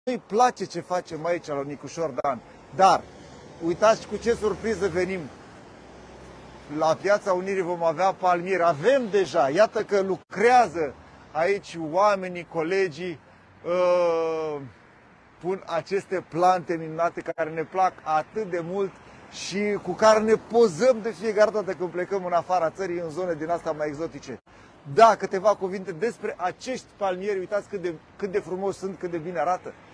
îi place ce facem aici la Nicușor Dan, dar uitați cu ce surpriză venim. La Piața Unirii vom avea palmieri, avem deja, iată că lucrează aici oamenii, colegii, pun aceste plante minunate care ne plac atât de mult și cu care ne pozăm de fiecare dată când plecăm în afara țării, în zone din astea mai exotice. Da, câteva cuvinte despre acești palmieri, uitați cât de frumos sunt, cât de bine arată.